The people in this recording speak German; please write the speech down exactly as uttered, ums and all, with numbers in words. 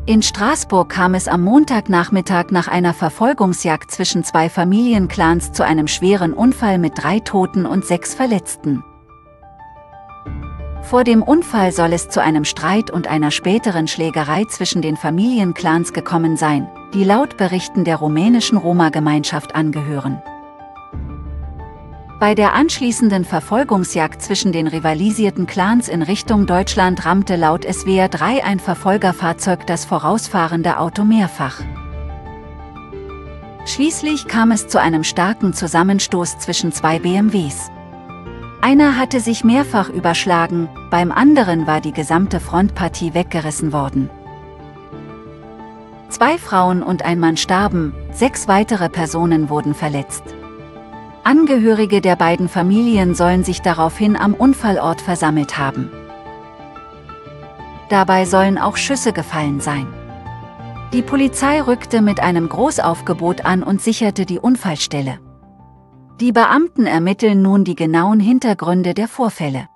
In Straßburg kam es am Montagnachmittag nach einer Verfolgungsjagd zwischen zwei Familienclans zu einem schweren Unfall mit drei Toten und sechs Verletzten. Vor dem Unfall soll es zu einem Streit und einer späteren Schlägerei zwischen den Familienclans gekommen sein, die laut Berichten der rumänischen Roma-Gemeinschaft angehören. Bei der anschließenden Verfolgungsjagd zwischen den rivalisierten Clans in Richtung Deutschland rammte laut S W R drei ein Verfolgerfahrzeug das vorausfahrende Auto mehrfach. Schließlich kam es zu einem starken Zusammenstoß zwischen zwei B M Ws. Einer hatte sich mehrfach überschlagen, beim anderen war die gesamte Frontpartie weggerissen worden. Zwei Frauen und ein Mann starben, sechs weitere Personen wurden verletzt. Angehörige der beiden Familien sollen sich daraufhin am Unfallort versammelt haben. Dabei sollen auch Schüsse gefallen sein. Die Polizei rückte mit einem Großaufgebot an und sicherte die Unfallstelle. Die Beamten ermitteln nun die genauen Hintergründe der Vorfälle.